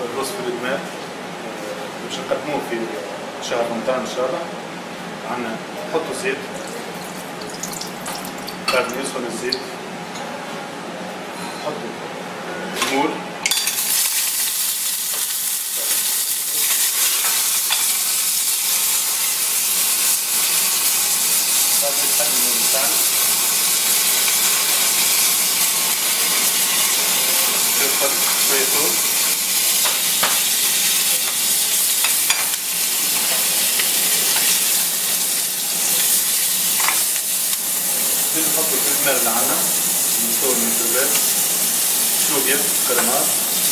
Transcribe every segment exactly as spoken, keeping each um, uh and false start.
الرز في الدماغ باش نقدموه في شهر رمضان ان شاء الله. عندنا نحطوا زيت، بعد ما يسخن الزيت نحطوا المول، بعد ما يسخن المول بتاعنا نحط شوية ثوم، نحطوا الدماغ اللي عنا المسلوق من الزبادي، شوية كرامات،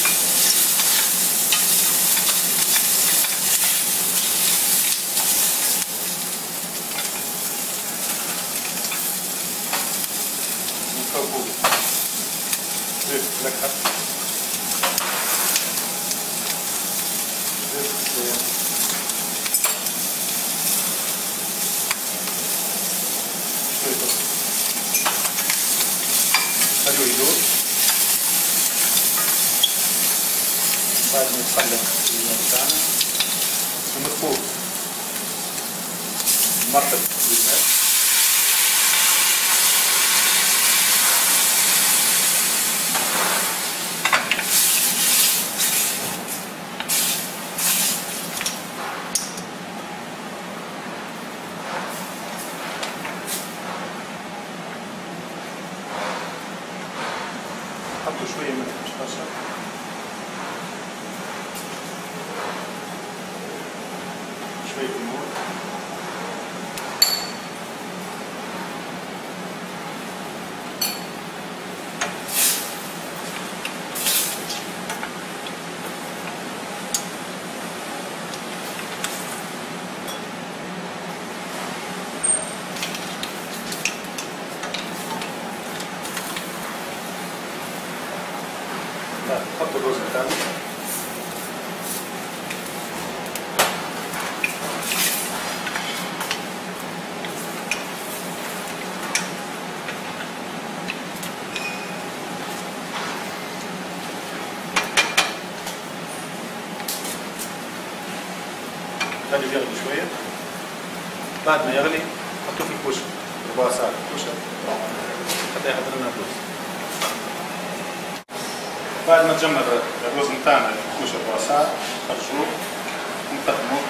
ونكبوا زيت ملكحة، زيت الزيت، شوية بس خلوه يدور. بعد ما يتخلط الماء بتاعنا ونصبوه نمرطب بالماء، حطوا شوية ملح مش بشر، شوية كمون، نحط الرز بتاعنا، خليه يغلي شوية. بعد ما يغلي حطوه في الكوشة ربع ساعة في الكوشة حتى يحضر لنا الرز. بعد ما تجمد الرز بتاعنا في الكوشة ربع ساعة خرجوه ونقدموه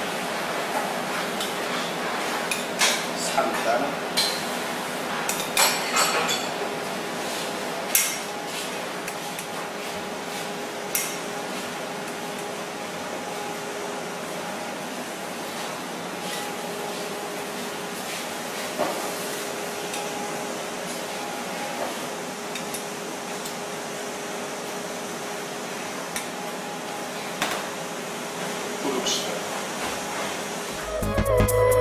الصحن بتاعنا. كله بالشفاء.